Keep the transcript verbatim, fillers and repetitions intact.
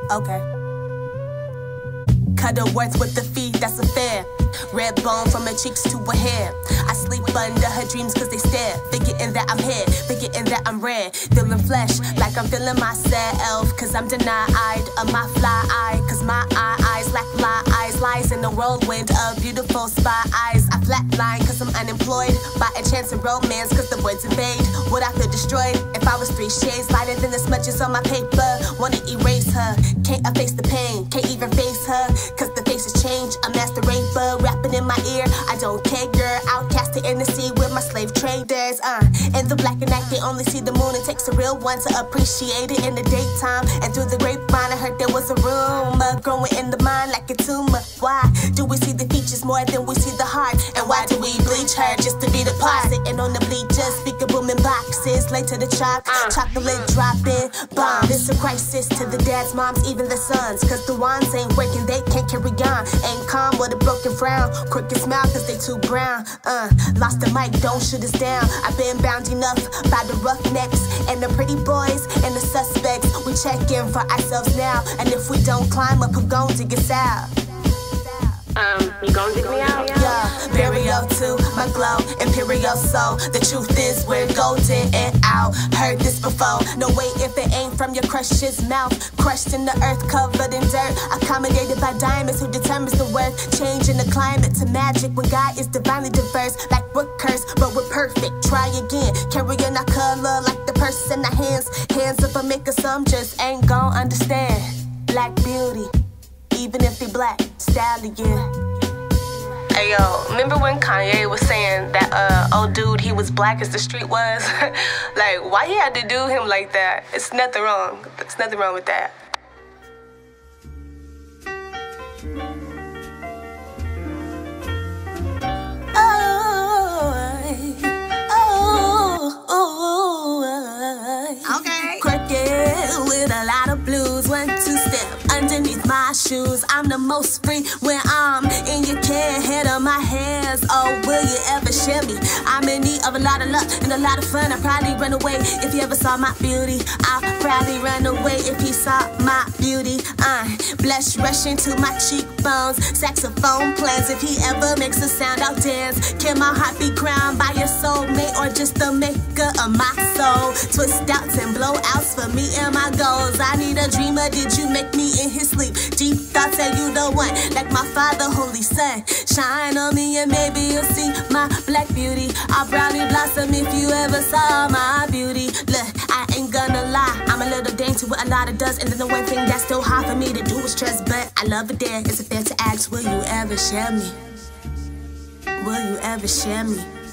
Okay. Cut her words with the feet, that's affair. Red bone from her cheeks to her hair. I sleep under her dreams cause they stare. Forgetting that I'm here, forgetting that I'm rare. Feeling flesh like I'm feeling myself. Cause I'm denied of my fly eye. Cause my eye eyes like fly eyes. Lies in the whirlwind of beautiful spy eyes. I flatline cause I'm unemployed. By a chance of romance cause the words invade. What I feel destroyed if I was three shades lighter than the smudges on my paper. Wanna erase her, can't efface the pain. Can't even face her cause the face has changed. A master raper rapping in my ear, I don't care, girl. Outcasted in the sea with my slave traders. Uh, in the black and night, they only see the moon. It takes a real one to appreciate it in the daytime. And through the grapevine, I heard there was a rumor growing in the mind like a tumor. Why do we see the features more than we see the heart? And why do we bleach her just to be the part? Sitting on the bleachers, speaker booming boxes, late to the chalk, chocolate dropping bomb. It's a crisis to the dads, moms, even the sons. Cause the ones ain't working, they can't carry on. Ain't calm with a broken frown. Crooked smile cause they too brown. Uh, lost the mic, don't shoot us down. I've been bound enough by the roughnecks and the pretty boys and the suspects. We check in for ourselves now. And if we don't climb up, we're gon' dig us out. Um, you gon' dig me out? Yeah, burial to my glow, imperial soul. The truth is we're golden and out. Heard this before. No way if it ain't from your crush's mouth. Crushed in the earth, covered in dirt. Accommodated by diamonds who determines the worth. Changing the climate to magic when God is divinely diverse. Like we're cursed, but we're perfect. Try again, carrying our color like the purse in our hands. Hands of a maker, some just ain't gon' understand. Black beauty. Even if they black, stallion. Hey yo, remember when Kanye was saying that uh old dude, he was black as the street was? Like, why he had to do him like that? It's nothing wrong. There's nothing wrong with that. Oh, oh, oh, okay. Crooked with a lot of blues, one, two step. Underneath my shoes, I'm the most free when I'm in your care, head on my hands. Oh, will you ever share me? I'm in need of a lot of luck and a lot of fun. I'd probably run away if you ever saw my beauty. I'll probably run away if he saw my beauty. Uh, blush rushing to my cheekbones. Saxophone plans if he ever makes a sound, I'll dance. Can my heart be crowned by your soulmate or just the maker of my soul? Twist outs and blowouts for me and my goals. I need a dreamer. Did you make me in his sleep? Deep thoughts say you the one, like my father, holy son. Shine on me and maybe you'll see my black beauty. I'll brownie blossom if you ever saw my beauty. Look, I ain't gonna lie, I'm a little dainty with a lot of dust. And then the one thing that's still hard for me to do is trust. But I love it there, is it fair to ask, will you ever share me? Will you ever share me?